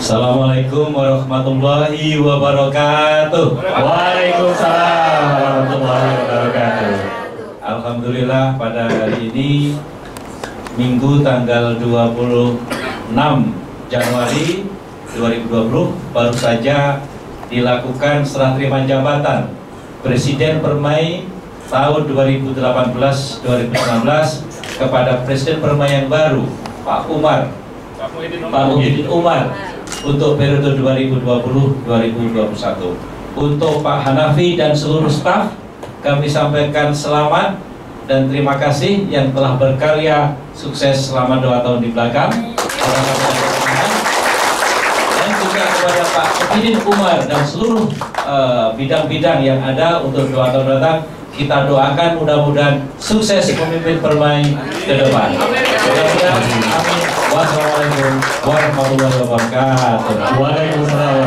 Assalamualaikum warahmatullahi wabarakatuh. Waalaikumsalam warahmatullahi wabarakatuh. Alhamdulillah pada hari ini Minggu tanggal 26 Januari 2020 baru saja dilakukan serah terima jabatan Presiden Permai tahun 2018-2019 kepada Presiden Permai yang baru Pak Muhyiddin Umar untuk periode 2020-2021. Untuk Pak Hanafi dan seluruh staf, kami sampaikan selamat dan terima kasih yang telah berkarya sukses selama 2 tahun di belakang. Dan juga kepada Pak Muhyiddin Umar dan seluruh bidang-bidang yang ada untuk 2 tahun datang, kita doakan mudah-mudahan sukses memimpin Permai ke depan. Mudah-mudahan amin. Wassalamualaikum warahmatullahi wabarakatuh. Waalaikumsalam